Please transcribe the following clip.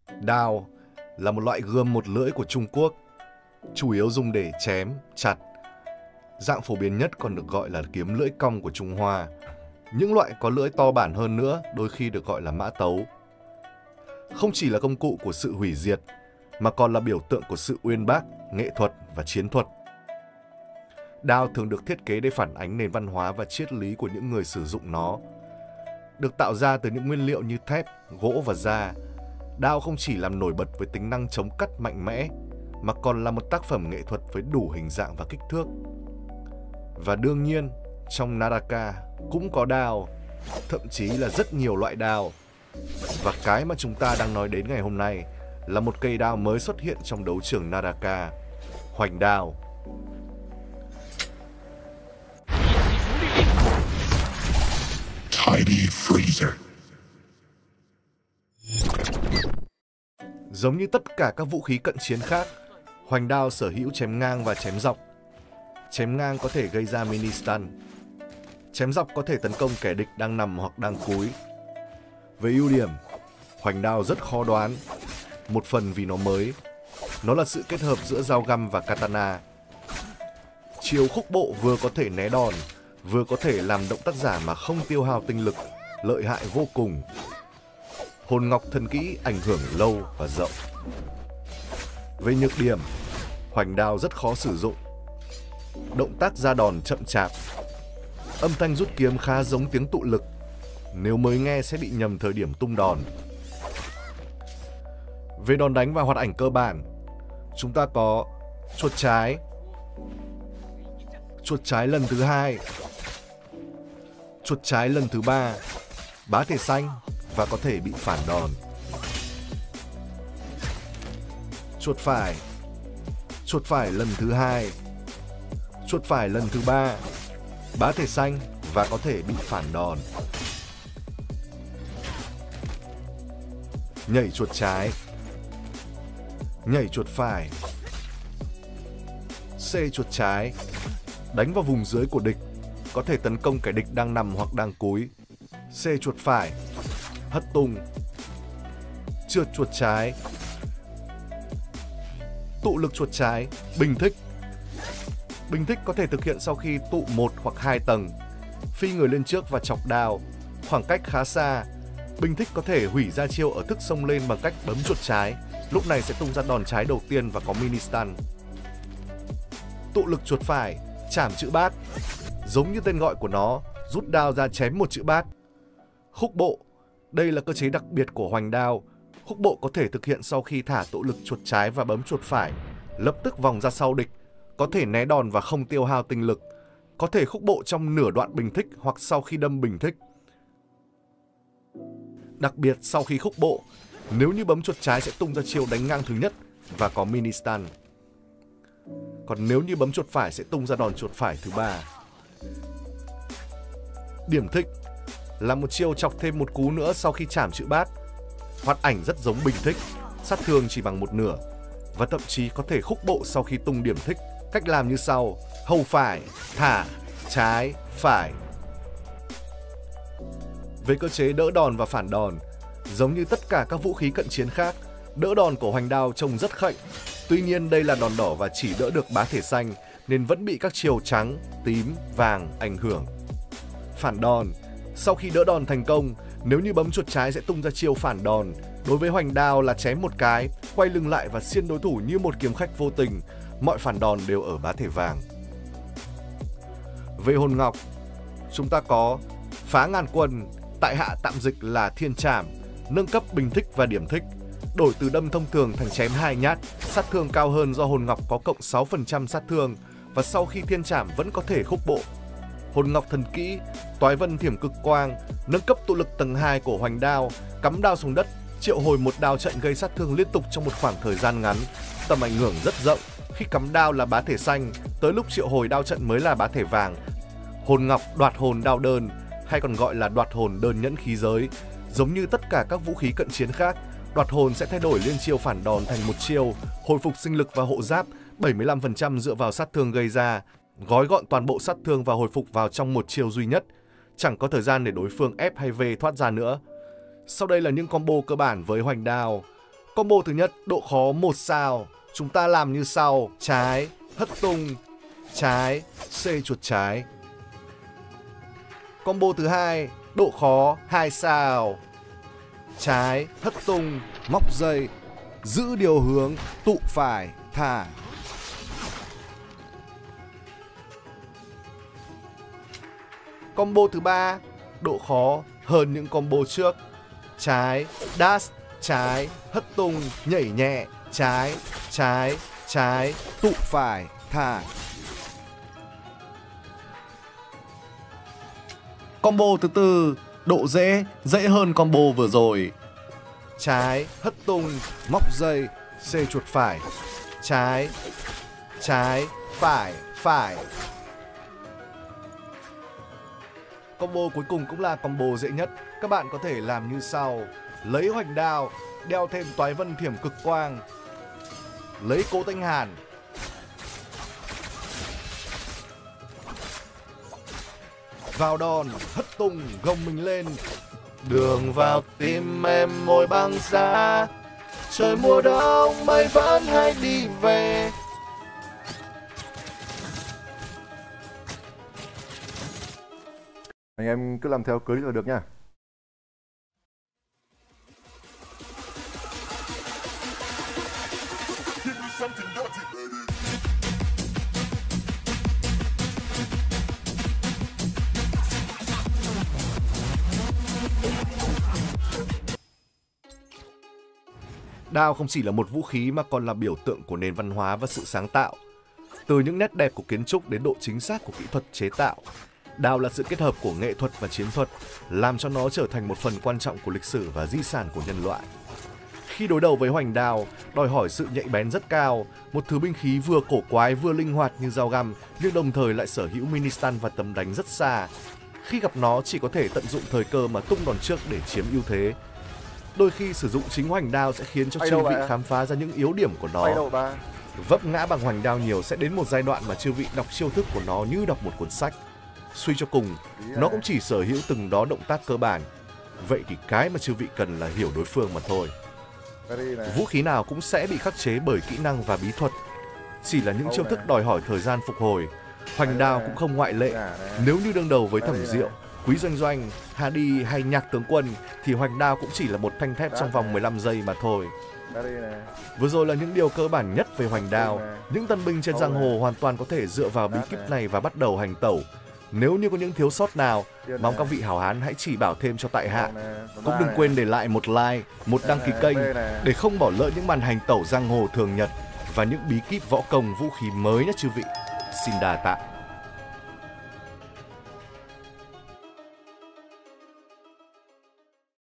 Đao là một loại gươm một lưỡi của Trung Quốc, chủ yếu dùng để chém, chặt. Dạng phổ biến nhất còn được gọi là kiếm lưỡi cong của Trung Hoa. Những loại có lưỡi to bản hơn nữa đôi khi được gọi là mã tấu. Không chỉ là công cụ của sự hủy diệt, mà còn là biểu tượng của sự uyên bác, nghệ thuật và chiến thuật. Đao thường được thiết kế để phản ánh nền văn hóa và triết lý của những người sử dụng nó. Được tạo ra từ những nguyên liệu như thép, gỗ và da, đao không chỉ làm nổi bật với tính năng chống cắt mạnh mẽ, mà còn là một tác phẩm nghệ thuật với đủ hình dạng và kích thước. Và đương nhiên, trong Naraka cũng có đao, thậm chí là rất nhiều loại đao. Và cái mà chúng ta đang nói đến ngày hôm nay là một cây đao mới xuất hiện trong đấu trường Naraka, hoành đao. Tiny Freezer. Giống như tất cả các vũ khí cận chiến khác, hoành đao sở hữu chém ngang và chém dọc. Chém ngang có thể gây ra mini stun. Chém dọc có thể tấn công kẻ địch đang nằm hoặc đang cúi. Về ưu điểm, hoành đao rất khó đoán. Một phần vì nó mới. Nó là sự kết hợp giữa dao găm và katana. Chiêu khúc bộ vừa có thể né đòn, vừa có thể làm động tác giả mà không tiêu hao tinh lực, lợi hại vô cùng. Hồn ngọc thần kỹ ảnh hưởng lâu và rộng. Về nhược điểm, hoành đao rất khó sử dụng. Động tác ra đòn chậm chạp. Âm thanh rút kiếm khá giống tiếng tụ lực. Nếu mới nghe sẽ bị nhầm thời điểm tung đòn. Về đòn đánh và hoạt ảnh cơ bản, chúng ta có chuột trái lần thứ 2, chuột trái lần thứ 3, bá thể xanh và có thể bị phản đòn. Chuột phải lần thứ 2, chuột phải lần thứ 3, bá thể xanh và có thể bị phản đòn. Nhảy chuột trái, nhảy chuột phải, C chuột trái, đánh vào vùng dưới của địch, có thể tấn công kẻ địch đang nằm hoặc đang cúi. C chuột phải, hất tung, trượt chuột trái, tụ lực chuột trái, bình thích. Bình thích có thể thực hiện sau khi tụ 1 hoặc 2 tầng, phi người lên trước và chọc đao, khoảng cách khá xa. Bình thích có thể hủy ra chiêu ở thức xông lên bằng cách bấm chuột trái, lúc này sẽ tung ra đòn trái đầu tiên và có mini stun. Tụ lực chuột phải, chảm chữ bát, giống như tên gọi của nó, rút đao ra chém một chữ bát. Khúc bộ, đây là cơ chế đặc biệt của hoành đao. Khúc bộ có thể thực hiện sau khi thả tụ lực chuột trái và bấm chuột phải, lập tức vòng ra sau địch, có thể né đòn và không tiêu hao tinh lực. Có thể khúc bộ trong nửa đoạn bình thích hoặc sau khi đâm bình thích. Đặc biệt sau khi khúc bộ, nếu như bấm chuột trái sẽ tung ra chiêu đánh ngang thứ nhất và có mini stun. Còn nếu như bấm chuột phải sẽ tung ra đòn chuột phải thứ 3. Điểm thích là một chiêu chọc thêm một cú nữa sau khi chảm chữ bát. Hoạt ảnh rất giống bình thích, sát thương chỉ bằng một nửa, và thậm chí có thể khúc bộ sau khi tung điểm thích. Cách làm như sau: hầu phải, thả, trái, phải. Về cơ chế đỡ đòn và phản đòn, giống như tất cả các vũ khí cận chiến khác, đỡ đòn của hoành đao trông rất khệnh. Tuy nhiên đây là đòn đỏ và chỉ đỡ được bá thể xanh, nên vẫn bị các chiều trắng, tím, vàng ảnh hưởng. Phản đòn, sau khi đỡ đòn thành công, nếu như bấm chuột trái sẽ tung ra chiêu phản đòn. Đối với hoành đao là chém một cái, quay lưng lại và xiên đối thủ như một kiếm khách vô tình. Mọi phản đòn đều ở bá thể vàng. Về hồn ngọc, chúng ta có phá ngàn quân, tại hạ tạm dịch là thiên trảm, nâng cấp bình thích và điểm thích, đổi từ đâm thông thường thành chém 2 nhát, sát thương cao hơn do hồn ngọc có cộng 6% sát thương, và sau khi thiên trảm vẫn có thể khúc bộ. Hồn ngọc thần kỹ, toái vân thiểm cực quang, nâng cấp tụ lực tầng 2 của hoành đao, cắm đao xuống đất, triệu hồi một đao trận gây sát thương liên tục trong một khoảng thời gian ngắn. Tầm ảnh hưởng rất rộng, khi cắm đao là bá thể xanh, tới lúc triệu hồi đao trận mới là bá thể vàng. Hồn ngọc đoạt hồn đao đơn, hay còn gọi là đoạt hồn đơn nhẫn khí giới. Giống như tất cả các vũ khí cận chiến khác, đoạt hồn sẽ thay đổi liên chiêu phản đòn thành một chiêu, hồi phục sinh lực và hộ giáp 75% dựa vào sát thương gây ra, gói gọn toàn bộ sát thương và hồi phục vào trong một chiêu duy nhất, chẳng có thời gian để đối phương ép hay V thoát ra nữa. Sau đây là những combo cơ bản với hoành đao. Combo thứ nhất, độ khó 1 sao. Chúng ta làm như sau: trái, hất tung, trái, C chuột trái. Combo thứ hai, độ khó 2 sao. Trái, hất tung, móc dây, giữ điều hướng, tụ phải, thả. Combo thứ ba, độ khó hơn những combo trước. Trái, dash, trái, hất tung, nhảy nhẹ, trái, trái, trái, tụ phải, thả. Combo thứ tư, độ dễ hơn combo vừa rồi. Trái, hất tung, móc dây, C chuột phải, trái, trái, phải, phải. Combo cuối cùng cũng là combo dễ nhất. Các bạn có thể làm như sau: lấy hoành đao, đeo thêm toái vân thiểm cực quang, lấy cố thanh hàn, vào đòn, hất tung, gồng mình lên. Đường vào tim em môi băng giá, trời mùa đông mây vẫn hay đi về. Anh em cứ làm theo clip là được nha. Đao không chỉ là một vũ khí mà còn là biểu tượng của nền văn hóa và sự sáng tạo. Từ những nét đẹp của kiến trúc đến độ chính xác của kỹ thuật chế tạo, đao là sự kết hợp của nghệ thuật và chiến thuật, làm cho nó trở thành một phần quan trọng của lịch sử và di sản của nhân loại. Khi đối đầu với hoành đao, đòi hỏi sự nhạy bén rất cao, một thứ binh khí vừa cổ quái vừa linh hoạt như dao găm, nhưng đồng thời lại sở hữu mini stun và tầm đánh rất xa. Khi gặp nó chỉ có thể tận dụng thời cơ mà tung đòn trước để chiếm ưu thế. Đôi khi sử dụng chính hoành đao sẽ khiến cho chư vị khám phá ra những yếu điểm của nó. Vấp ngã bằng hoành đao nhiều sẽ đến một giai đoạn mà chư vị đọc chiêu thức của nó như đọc một cuốn sách. Suy cho cùng, nó cũng chỉ sở hữu từng đó động tác cơ bản. Vậy thì cái mà chư vị cần là hiểu đối phương mà thôi. Vũ khí nào cũng sẽ bị khắc chế bởi kỹ năng và bí thuật. Chỉ là những chiêu thức đòi hỏi thời gian phục hồi. Hoành đao cũng không ngoại lệ. Nếu như đương đầu với Thẩm Diệu, Quý Doanh Doanh, Hadi hay Nhạc Tướng Quân thì hoành đao cũng chỉ là một thanh thép trong vòng 15 giây mà thôi. Vừa rồi là những điều cơ bản nhất về hoành đao. Những tân binh trên giang hồ hoàn toàn có thể dựa vào bí kíp này và bắt đầu hành tẩu. Nếu như có những thiếu sót nào, mong các vị hảo hán hãy chỉ bảo thêm cho tại hạ. Cũng đừng quên để lại một like, một đăng ký kênh để không bỏ lỡ những màn hành tẩu giang hồ thường nhật và những bí kíp võ công vũ khí mới nhất chư vị. Xin đà tạ.